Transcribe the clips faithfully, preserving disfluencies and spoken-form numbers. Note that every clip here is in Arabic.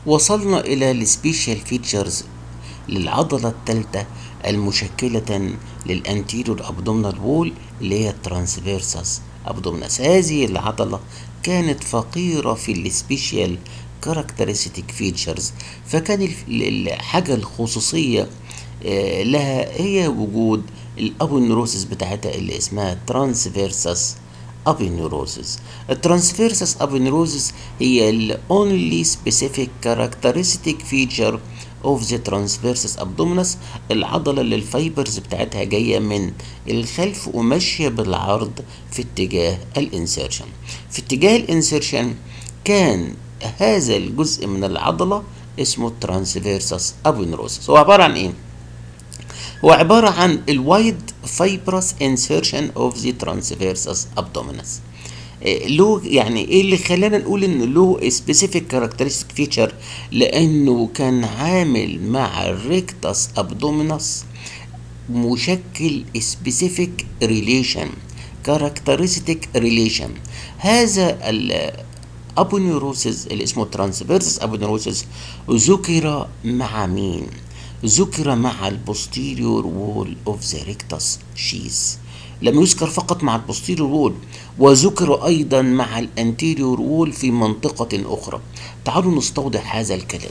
وصلنا إلى السبيشال فيتشرز للعضلة الثالثة المشكلة للانتيريور ابدومينال وول اللي هي الترانسفيرسس ابدومينس. هذه العضلة كانت فقيرة في السبيشال كاركترستيك فيتشرز، فكان الحاجة الخصوصية لها هي وجود الابونيوروسيس بتاعتها اللي اسمها ترانسفيرسس ابونيوروسيس. الترانسفيرسس ابونيوروسيس هي ال only specific characteristic feature of the transversus abdominis، العضلة اللي الفايبرز بتاعتها جاية من الخلف وماشية بالعرض في اتجاه الانسيرشن. في اتجاه الانسيرشن كان هذا الجزء من العضلة اسمه الترانسفيرسس ابونيوروسيس. هو عبارة عن ايه؟ هو عبارة عن الوايد فايبرس انسيرشن اوف ذا ترانسفيرسس ابدومينس. له يعني ايه اللي خلانا نقول ان له سبيسيفيك كاركترستيك فيتشر؟ لانه كان عامل مع الريكتس ابدومينس مشكل سبيسيفيك ريليشن، كاركترستيك ريليشن. هذا الابونيوروسيس اللي اسمه ترانسفيرسس ابونيوروسيس ذكر مع مين؟ ذكر مع البوستيريور وول اوف ذا ريكتس شيس. لم يذكر فقط مع البوستيريور وول، وذكر ايضا مع الانتيريور وول في منطقة اخرى. تعالوا نستوضح هذا الكلام.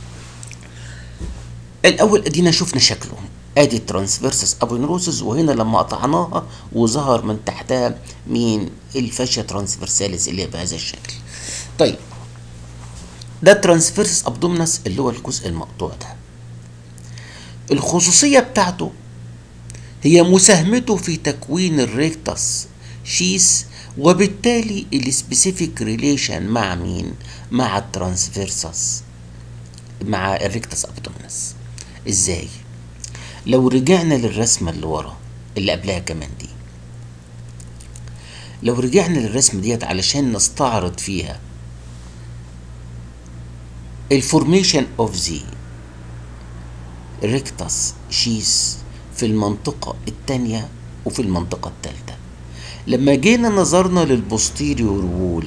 الاول ادينا شفنا شكله، ادي الترانسفيرسس ابونيوروسيس، وهنا لما قطعناها وظهر من تحتها مين؟ الفاشيا ترانسفيرساليس اللي بهذا الشكل. طيب ده الترانسفيرسس ابدومينس اللي هو الجزء المقطوع ده. الخصوصية بتاعته هي مساهمته في تكوين الريكتس شيس، وبالتالي السبيسيفيك ريليشن مع مين؟ مع الترانسفيرسس، مع الريكتس ابدومينس. ازاي؟ لو رجعنا للرسمة اللي ورا اللي قبلها كمان دي، لو رجعنا للرسمة ديت علشان نستعرض فيها الفورميشن اوف ذا ريكتس شيس في المنطقة التانية وفي المنطقة التالتة. لما جينا نظرنا للبوستيريور وول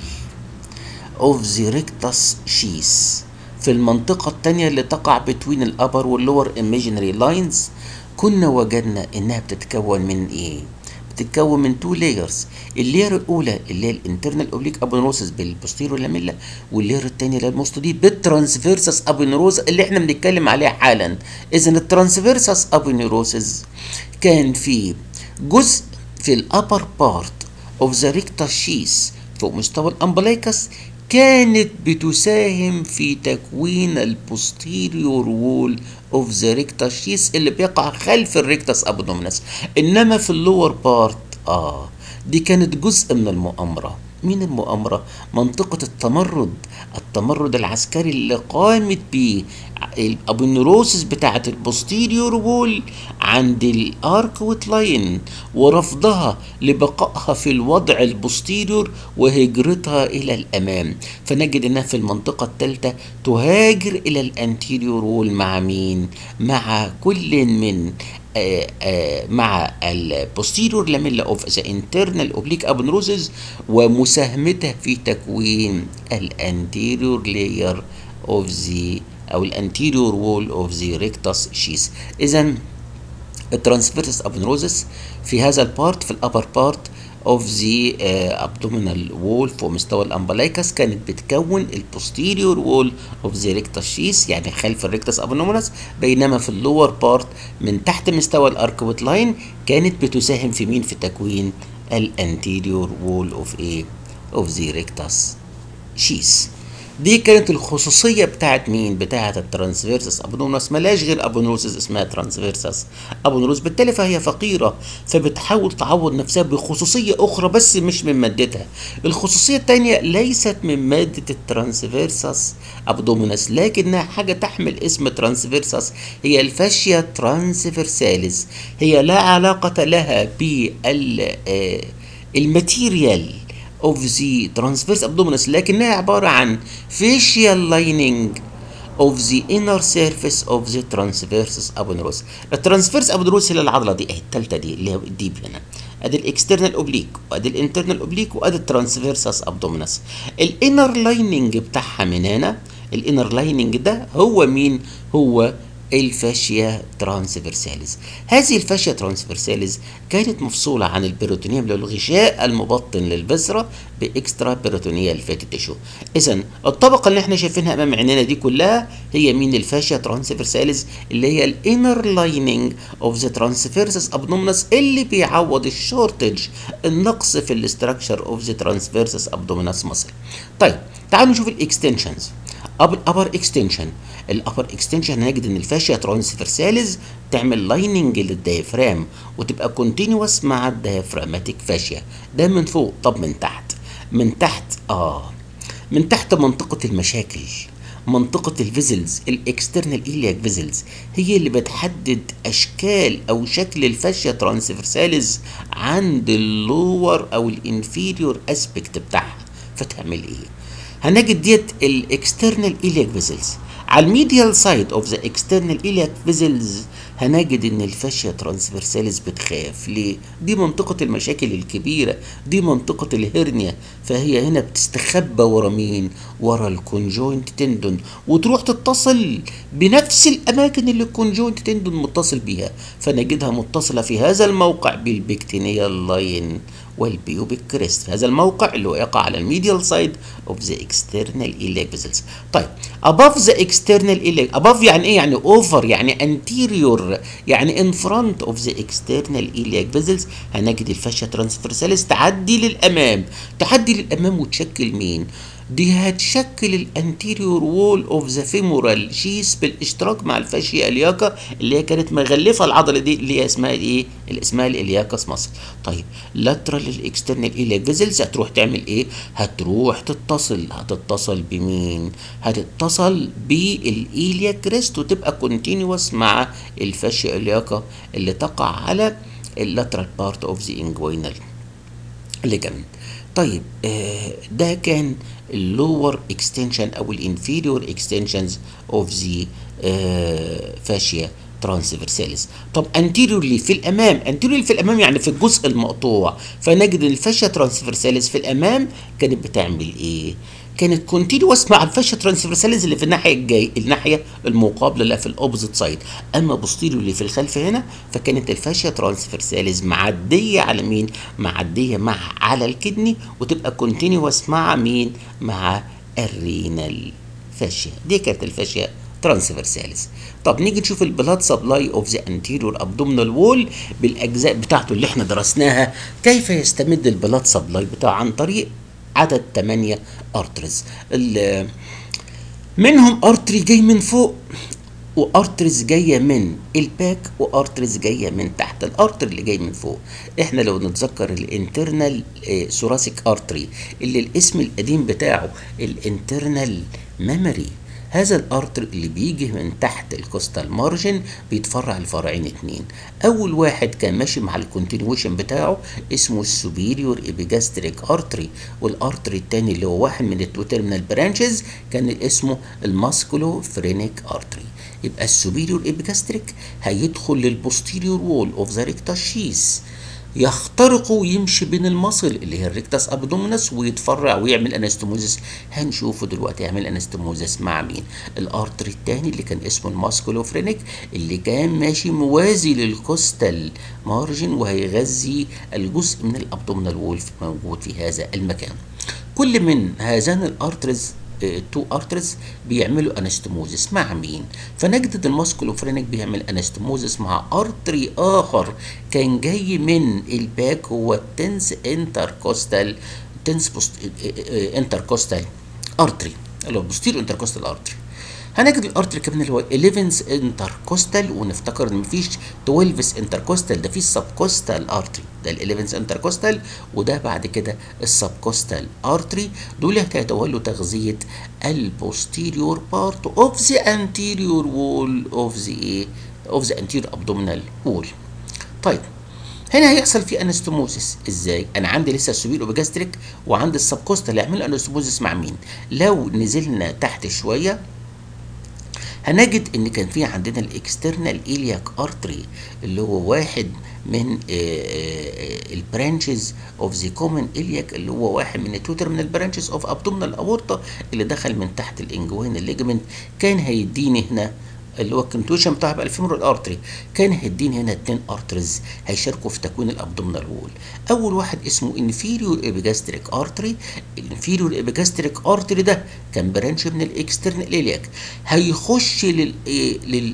اوف ذا ريكتس شيس في المنطقة التانية اللي تقع بين الابر واللور ايميجينري لاينز، كنا وجدنا انها بتتكون من ايه؟ بتتكون من تو لايرز. اللاير الاولى اللي هي الانترنال اوبليك ابونيوروسيس بالبوستيريور لاميلا، واللاير الثانيه اللي هي الموست دي بالترانسفيرسس ابونيوروسيس اللي احنا بنتكلم عليها حالا. اذا الترانسفيرسس ابونيوروسيس كان في جزء في الابر بارت اوف ذا ريكتس شيس فوق مستوى الامبلايكس كانت بتساهم في تكوين البوستيريور وول اوف ذا ريكتس شيس اللي بيقع خلف الريكتس ابدومينس. انما في اللور بارت اه دي كانت جزء من المؤامره. مين المؤامره؟ منطقه التمرد، التمرد العسكري اللي قامت به الابونيوروسيس بتاعه البوستيريور وول عند الاركوت لاين، ورفضها لبقائها في الوضع البوستيريور وهجرتها الى الامام. فنجد انها في المنطقه الثالثه تهاجر الى الانتيريور وول مع مين؟ مع كل من آآ آآ مع البوستيريور لاميلا اوف ذا انترنال اوبليك ابونيوروسيس، ومساهمتها في تكوين الانتيريور لاير اوف ذا او الانتيريور وول اوف ذا ريكتس شيس. اذا الترانسفيرسس ابونيوروسيس في هذا البارت في الابر بارت اوف ذا ابدومينال وول فوق مستوى الامبلايكس كانت بتكون البوستيريور وول اوف ذا ريكتس شيس يعني خلف الريكتس ابونومينس، بينما في اللور بارت من تحت مستوى الاركوت لاين كانت بتساهم في مين؟ في تكوين الانتيريور وول اوف ايه؟ اوف ذا ريكتس شيس. دي كانت الخصوصيه بتاعت مين؟ بتاعت الترانسفيرسس ابونومينس. ملاش غير ابونوروسيس اسمها ترانسفيرسس ابونوروس، بالتالي فهي فقيره، فبتحاول تعوض نفسها بخصوصيه اخرى بس مش من مادتها. الخصوصيه الثانيه ليست من ماده الترانسفيرسس ابدومينس، لكنها حاجه تحمل اسم ترانسفيرسس، هي الفاشيا ترانسفيرساليس. هي لا علاقه لها بالماتيريال of the transverse abdominis، لكنها عبارة عن facial lining of the inner surface of the transversus abdominis. الترانسفيرس ابدروس هي العضلة دي اهي التالتة دي اللي هي الديب هنا، ادي الاكسترنال اوبليك وادي الانترنال اوبليك وادي الترانسفيرسس ابدومينس. الانر لايننج بتاعها من هنا الانر لايننج ده هو مين؟ هو الفاشيا ترانسفيرساليز. هذه الفاشيا ترانسفيرساليز كانت مفصولة عن البيروتونيوم للغشاء المبطن للبذرة باكسترا بيروتونيال فاتي تيشو. اذا الطبقة اللي احنا شايفينها امام عينينا دي كلها هي مين؟ الفاشيا ترانسفيرساليز، اللي هي الانر لايننج اوف ذا ترانسفيرسس ابدومينس، اللي بيعوض الشورتج، النقص في الاستراكشر اوف ذا ترانسفيرسس ابدومينس ماسل. طيب تعالوا نشوف الاكستنشنز. الابر اكستنشن، الابر اكستنشن هنجد ان الفاشيا ترانسفيرساليز تعمل لايننج للديافرام وتبقى كونتينوس مع الديافراماتيك فاشيا. ده من فوق. طب من تحت؟ من تحت اه من تحت منطقة المشاكل، منطقة الفيزلز، الاكسترنال إلياك فيزلز، هي اللي بتحدد اشكال او شكل الفاشيا ترانسفيرساليز عند اللور او الانفيريور اسبكت بتاعها. فتعمل ايه؟ هنجد ديت الاكسترنال إلياك فيزلز. على الميديال سايد اوف ذا اكسترنال إلياك فيزلز هنجد ان الفاشيا ترانسفيرساليز بتخاف. ليه؟ دي منطقة المشاكل الكبيرة، دي منطقة الهرنيا، فهي هنا بتستخبى ورا مين؟ ورا الكونجوينت تندون، وتروح تتصل بنفس الاماكن اللي الكونجوينت تندون متصل بيها، فنجدها متصلة في هذا الموقع بالبكتينيال لاين والبيوبيك كريست، في هذا الموقع اللي هو يقع على الميديال سايد اوف ذا اكسترنال إلياك فيزلز. طيب above the external iliac، above يعني ايه؟ يعني over، يعني anterior، يعني in front of the external iliac vessels هنجد الفاشيا ترانسفيرساليز تعدي للامام، تعدي للامام وتشكل مين؟ دي هتشكل الانتيريور وول اوف ذا فيمورال شيس بالاشتراك مع الفاشيا الياكا اللي هي كانت مغلفه العضله دي اللي هي اسمها ايه؟ اللي اسمها الالياكاس ماسل. طيب لاترال الاكسترنال إلياك فيزلز هتروح تعمل ايه؟ هتروح تتصل، هتتصل بمين؟ هتتصل بالإيلياك كريست وتبقى كونتينوس مع الفاشيا الياكا اللي تقع على اللاترال بارت اوف ذا انجوينال ليجامنت. طيب آه ده كان اللور اكستنشن او الانفيريور اكستنشنز اوف ذا فاشيا ترانسفيرساليز. طب انتيريورلي في الامام، انتيريورلي في الامام يعني في الجزء المقطوع، فنجد الفاشيا ترانسفيرساليز في الامام كانت بتعمل ايه؟ كانت كونتينوس مع الفاشيا ترانسفيرساليز اللي في الناحيه الجاي الناحيه المقابله اللي في الاوبوزيت سايد. اما بوستيريورلي في الخلف هنا فكانت الفاشيا ترانسفيرساليز معديه على مين؟ معديه مع على الكدني وتبقى كونتينوس مع مين؟ مع الرينال فاشيا. دي كانت الفاشيا ترانسفيرساليز. طب نيجي نشوف البلاد سبلاي اوف ذا انتيريور ابدومينال وول بالاجزاء بتاعته اللي احنا درسناها. كيف يستمد البلاد سبلاي بتاعه؟ عن طريق عدد ثمانية ارترز، منهم ارتري جاي من فوق وارترز جايه من الباك وارترز جايه من تحت. الارتري اللي جاي من فوق احنا لو نتذكر الانترنال ثوراسيك ارتري اللي الاسم القديم بتاعه الانترنال ميموري. هذا الارتر اللي بيجي من تحت الكوستال مارجن بيتفرع لفرعين اتنين. اول واحد كان ماشي مع الكونتينيويشن بتاعه اسمه السوبيريور ايبيجاستريك ارتري، والارتري التاني اللي هو واحد من التو تيرمينال برانشز كان اسمه الماسكولو فرينيك ارتري. يبقى السوبيريور ايبيجاستريك هيدخل للبوستيريور وول اوف ذا ريكتاس شيس، يخترق ويمشي بين المصل اللي هي الريكتاس ابدومينس ويتفرع ويعمل انستموزس. هنشوفه دلوقتي يعمل انستموزس مع مين؟ الارتري الثاني اللي كان اسمه الماسكولوفرينيك اللي كان ماشي موازي للكوستال مارجن وهيغذي الجزء من الابدومينال وول موجود في هذا المكان. كل من هذان الارترز تو ارترز بيعملوا انستموزس مع مين؟ فنجد الماسكولوفرينيك بيعمل انستموزس مع ارتري اخر كان جاي من الباك، هو التنس انتركوستال تنس بوست انتركوستال ارتري اللي هو بوستيريور انتركوستال ارتري. هنجد الارتري كمان اللي هو إليفنث انتركوستال، ونفتكر ان مفيش تويلفث انتركوستال، ده في السبكوستال ارتري، ده الإليفنث انتركوستال وده بعد كده السبكوستال ارتري. دول هيتولوا تغذيه البوستيريور بارت اوف ذا انتيريور وول اوف ذا ايه اوف ذا انتيريور ابدومينال وول. طيب هنا هيحصل في انستموزس ازاي؟ انا عندي لسه السوبير اوبيجاستريك وعندي السبكوستال، يعمل انستموزس مع مين؟ لو نزلنا تحت شويه هنجد ان كان في عندنا الاكسترنال إلياك ارتري اللي هو واحد من البرانشز اوف ذا كومن إلياك، اللي هو واحد من التوتر من البرانشز اوف ابدومينال اورتا اللي دخل من تحت الانجوين الليجمنت، كان هيديني هنا اللي هو الكونتوشن بتاع بقى الفيمورال ارتري، كان هيديني هنا اتنين ارترز هيشاركوا في تكوين الابدومينال وول. اول واحد اسمه انفيريور ايبيجاستريك ارتري. الانفيريور ايبيجاستريك ارتري ده كان برانش من الاكسترنال إلياك، هيخش لل لل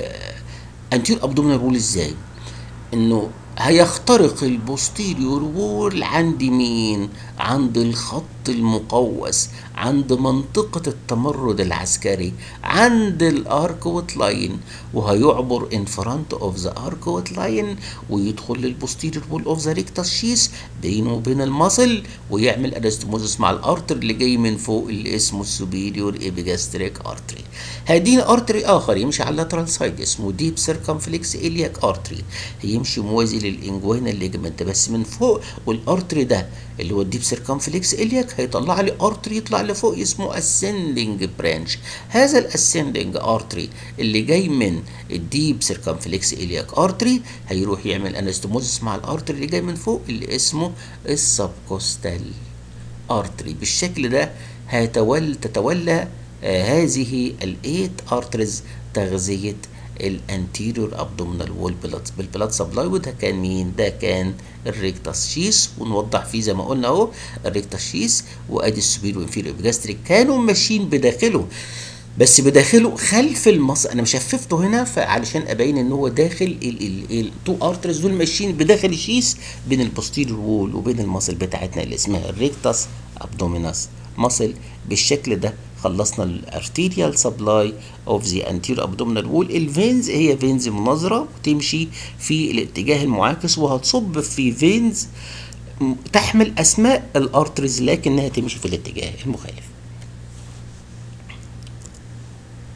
انتيور ابدومينال وول ازاي؟ انه هيخترق البوستيريور وول عند مين؟ عند الخط المقوس، عند منطقة التمرد العسكري، عند الاركوت لاين، وهيعبر in front of the arcuate line ويدخل للبوستيريور وول اوف ذا ريكتاس شيس بينه وبين المصل، ويعمل انستموزس مع الارتر اللي جاي من فوق اللي اسمه السوبيريور ايبيجاستريك ارتري. هيدينا ارتري اخر يمشي على اللاترال سايد اسمه ديب سيركمفلكس إلياك ارتري، هيمشي موازي للانجوينال ليجمنت بس من فوق، والارتري ده اللي هو الديب سيركمفلكس إلياك هيطلع لي ارتري يطلع لفوق اسمه ascending برانش. هذا الاسندنج ارتري اللي جاي من الديب سيركمفلكس إلياك ارتري هيروح يعمل انستموزس مع الارتري اللي جاي من فوق اللي اسمه السبكوستال ارتري. بالشكل ده هتولى تتولى آه هذه الايت ارتريز تغذيه الانتيريور ابدومينال وول بلاد بالبلاد سبلاي، وده كان مين؟ ده كان الريكتاس شيس. ونوضح فيه زي ما قلنا اهو الريكتاس شيس وادي السوبيريور وانفيريور ايبيجاستريك كانوا ماشيين بداخله، بس بداخله خلف المصل. انا مشففته هنا فعلشان ابين ان هو داخل التو ارترز دول ماشيين بداخل الشيس بين البوستيريور وول وبين المصل بتاعتنا اللي اسمها الريكتاس ابدوميناس مصل. بالشكل ده خلصنا الارتيريال سبلاي اوف ذا انتير ابدومينال وول. الفينز هي فينز مناظره وتمشي في الاتجاه المعاكس وهتصب في فينز تحمل اسماء الارترز لكنها تمشي في الاتجاه المخالف.